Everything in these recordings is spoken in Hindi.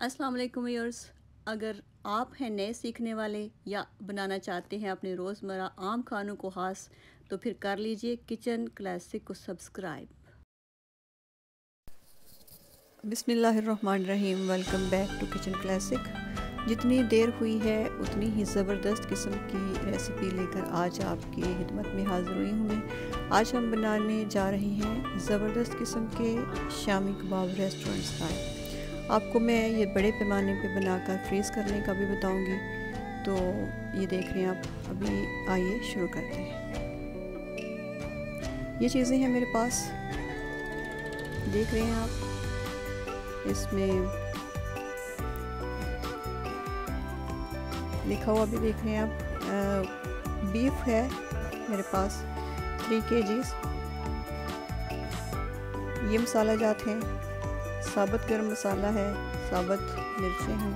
अस्सलाम वालेकुम व्यूअर्स। अगर आप हैं नए सीखने वाले या बनाना चाहते हैं अपने रोज़मर्रा आम खानों को ख़ास, तो फिर कर लीजिए किचन क्लासिक को सब्सक्राइब। बिस्मिल्लाहिर्रहमानिर्रहीम। Welcome back to kitchen classic. जितनी देर हुई है उतनी ही ज़बरदस्त किस्म की रेसिपी लेकर आज आपकी खिदमत में हाज़िर हुई हूँ मैं। आज हम बनाने जा रहे हैं ज़बरदस्त किस्म के शामी कबाब रेस्टोरेंट स्टाइल। आपको मैं ये बड़े पैमाने पे बनाकर फ्रीज़ करने का भी बताऊंगी। तो ये देख रहे हैं आप। अभी आइए शुरू करते हैं। ये चीज़ें हैं मेरे पास, देख रहे हैं आप। इसमें लिखा हुआ भी देख रहे हैं आप। बीफ है मेरे पास 3 kgs। ये मसाला जात हैं, साबुत गरम मसाला है, साबुत मिर्चें हैं,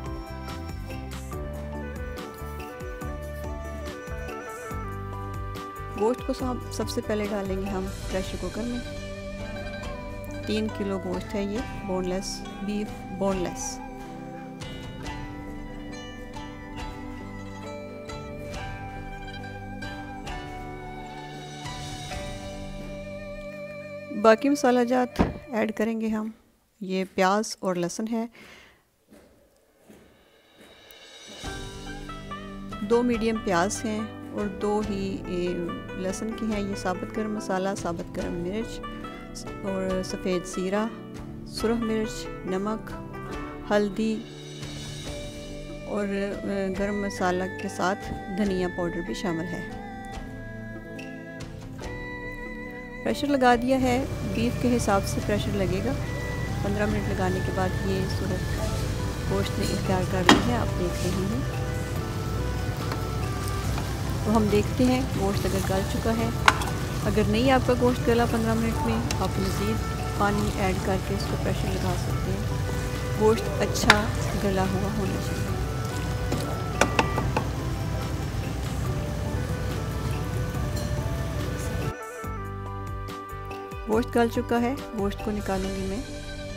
गोश्त को सबसे पहले डालेंगे हम प्रेशर कुकर में। 3 किलो गोश्त है ये, बोनलेस बीफ, बोनलेस। बाकी मसाला जात ऐड करेंगे हम। ये प्याज और लहसुन है, 2 मीडियम प्याज हैं और 2 ही लहसुन की हैं। ये साबुत गरम मसाला, साबुत गरम मिर्च और सफ़ेद ज़ीरा, सुरख मिर्च, नमक, हल्दी और गरम मसाला के साथ धनिया पाउडर भी शामिल है। प्रेशर लगा दिया है, बीफ के हिसाब से प्रेशर लगेगा। 15 मिनट लगाने के बाद ये सूरत गोश्त ने इख्तियार कर ली है, आप देख रहे हैं। तो हम देखते हैं गोश्त अगर गल चुका है। अगर नहीं आपका गोश्त गला 15 मिनट में, आप मज़ीद पानी ऐड करके इसको प्रेशर लगा सकते हैं। गोश्त अच्छा गला हुआ होना चाहिए। गोश्त गल चुका है, गोश्त को निकालूंगी मैं।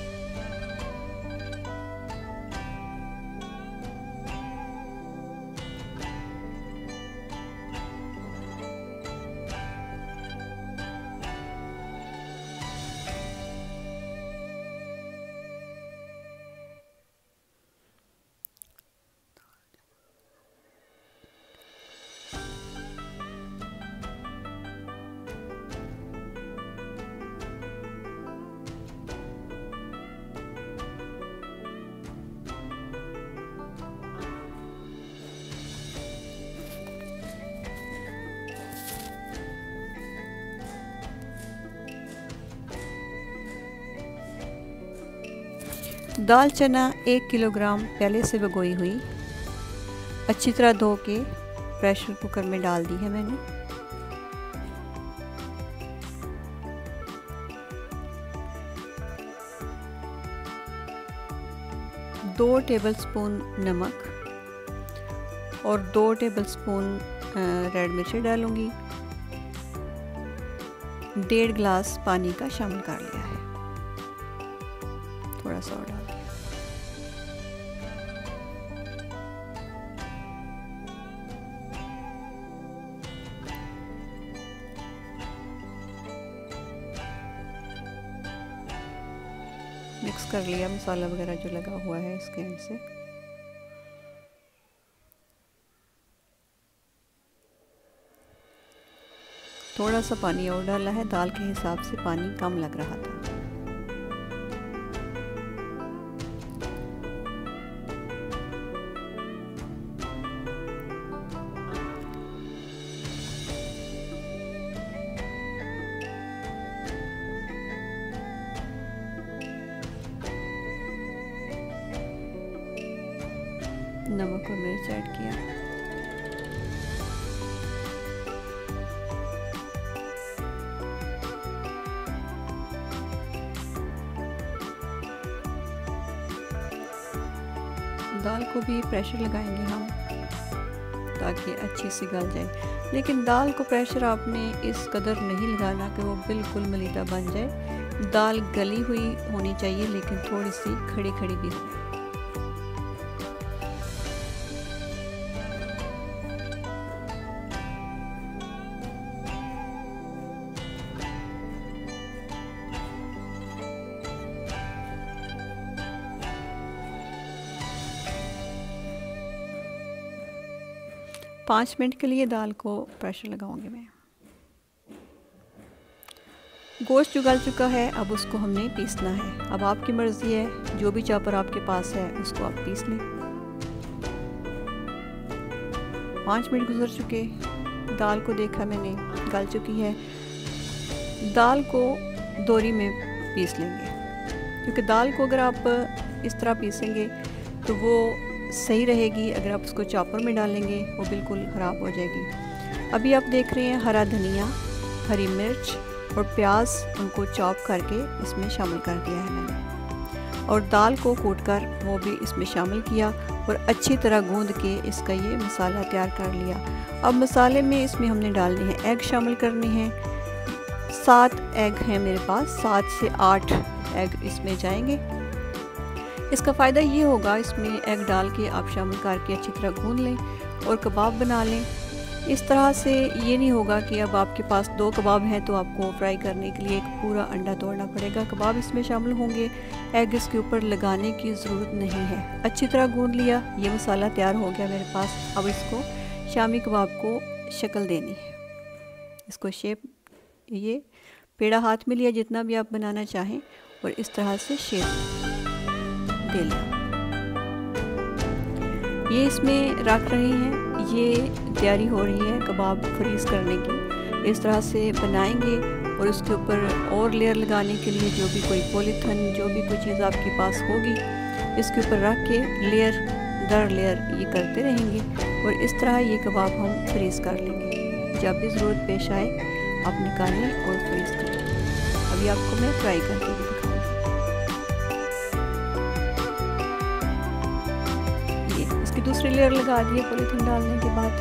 दाल चना 1 किलोग्राम पहले से भिगोई हुई, अच्छी तरह धो के प्रेशर कुकर में डाल दी है मैंने। दो टेबलस्पून नमक और 2 टेबलस्पून रेड मिर्ची डालूंगी। 1.5 गिलास पानी का शामिल कर लिया है, थोड़ा सा और डाल दिया। मिक्स कर लिया मसाला वगैरह जो लगा हुआ है इसके एंड से। थोड़ा सा पानी और डाला है, दाल के हिसाब से पानी कम लग रहा था। नमक और मिर्च ऐड किया। दाल को भी प्रेशर लगाएंगे हम ताकि अच्छी सी गल जाए, लेकिन दाल को प्रेशर आपने इस कदर नहीं लगाना कि वो बिल्कुल मलीदा बन जाए। दाल गली हुई होनी चाहिए लेकिन थोड़ी सी खड़ी खड़ी भी हो। 5 मिनट के लिए दाल को प्रेशर लगाऊंगी मैं। गोश्त जो गल चुका है, अब उसको हमने पीसना है। अब आपकी मर्ज़ी है, जो भी चॉपर आपके पास है उसको आप पीस लें। 5 मिनट गुजर चुके, दाल को देखा मैंने गल चुकी है। दाल को दोरी में पीस लेंगे, क्योंकि दाल को अगर आप इस तरह पीसेंगे तो वो सही रहेगी। अगर आप उसको चॉपर में डालेंगे वो बिल्कुल ख़राब हो जाएगी। अभी आप देख रहे हैं हरा धनिया, हरी मिर्च और प्याज, उनको चॉप करके इसमें शामिल कर दिया है मैंने, और दाल को कूट कर वो भी इसमें शामिल किया और अच्छी तरह गूंद के इसका ये मसाला तैयार कर लिया। अब मसाले में इसमें हमने डालने हैं एग, शामिल करने हैं। 7 एग हैं मेरे पास, 7 से 8 एग इसमें जाएंगे। इसका फ़ायदा ये होगा, इसमें एग डाल के आप शामिल करके अच्छी तरह गूंद लें और कबाब बना लें। इस तरह से ये नहीं होगा कि अब आपके पास 2 कबाब हैं तो आपको फ्राई करने के लिए एक पूरा अंडा तोड़ना पड़ेगा। कबाब इसमें शामिल होंगे, एग इसके ऊपर लगाने की ज़रूरत नहीं है। अच्छी तरह गूंद लिया, ये मसाला तैयार हो गया मेरे पास। अब इसको शामी कबाब को शक्ल देनी है, इसको शेप, ये पेड़ा हाथ में लिया जितना भी आप बनाना चाहें और इस तरह से शेप दे लिया। ये इसमें रख रहे हैं, ये तैयारी हो रही है कबाब फ्रीज़ करने की। इस तरह से बनाएंगे और उसके ऊपर और लेयर लगाने के लिए जो भी कोई पॉलीथिन, जो भी कोई चीज़ आपके पास होगी, इसके ऊपर रख के लेयर दर लेयर ये करते रहेंगे और इस तरह ये कबाब हम फ्रीज़ कर लेंगे। जब भी ज़रूरत पेश आए आप निकालें और फ्रीज़ करें। अभी आपको मैं फ्राई करके भी दिखाऊंगी। ये इसकी दूसरी लेयर लगा दी है पॉलीथिन डालने के बाद।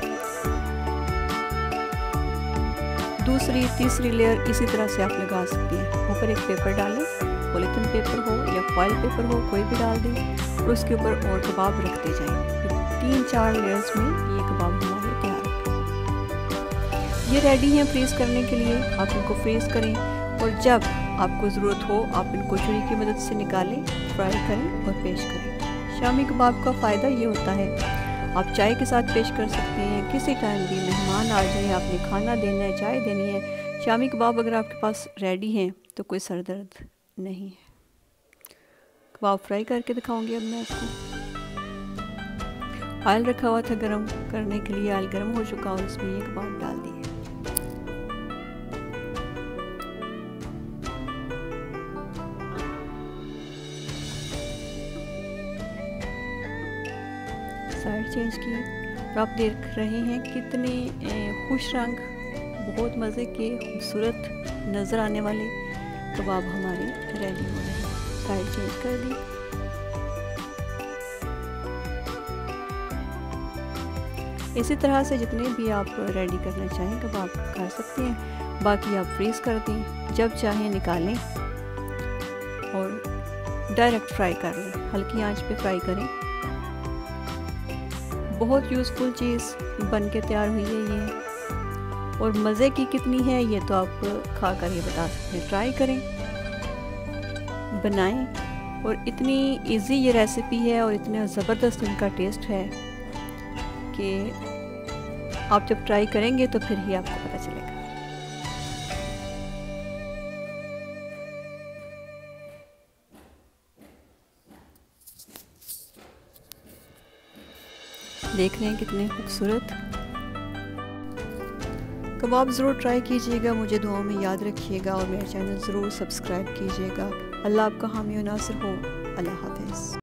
दूसरी तीसरी लेयर इसी तरह से आप लगा सकती हैं। ऊपर एक पेपर डालें, पॉलीथिन पेपर हो या फॉइल पेपर हो, कोई भी डाल दें और उसके ऊपर और कबाब रखते जाएं। 3-4 लेयर्स में ये कबाब हमारे तैयार हो। ये रेडी हैं फ्रीज़ करने के लिए। आप इनको फ्रीज़ करें और जब आपको ज़रूरत हो आप इनको छुरी की मदद से निकालें, फ्राई करें और पेश करें। शामी कबाब का फ़ायदा ये होता है, आप चाय के साथ पेश कर सकते हैं। किसी टाइम भी मेहमान आ जाए, आपने खाना देना है, चाय देनी है, शामी कबाब अगर आपके पास रेडी हैं तो कोई सर दर्द नहीं है। कबाब फ्राई करके दिखाऊंगी अब मैं आपको। ऑयल रखा हुआ था गरम करने के लिए, ऑयल गरम हो चुका और इसमें ये कबाब डाल दिए। साइड चेंज की और आप देख रहे हैं कितने खुश रंग, बहुत मज़े के, खूबसूरत नज़र आने वाले कबाब हमारे रेडी हो रहे हैं। साइड चेंज कर दी। इसी तरह से जितने भी आप रेडी करना चाहें कबाब कर सकते हैं। बाकी आप फ्रीज़ कर दें, जब चाहें निकालें और डायरेक्ट फ्राई कर लें। हल्की आंच पे फ्राई करें। बहुत यूज़फुल चीज़ बन के तैयार हुई है ये, और मज़े की कितनी है ये तो आप खा कर ये बता सकते हैं। ट्राई करें, बनाएं, और इतनी इजी ये रेसिपी है और इतना ज़बरदस्त इनका टेस्ट है कि आप जब ट्राई करेंगे तो फिर ही आपको पता चलेगा। देख रहे हैं कितने खूबसूरत कबाब। ज़रूर ट्राई कीजिएगा, मुझे दुआओं में याद रखिएगा और मेरा चैनल ज़रूर सब्सक्राइब कीजिएगा। अल्लाह आपका हामी और नासिर हो। अल्लाह हाफ़िज़।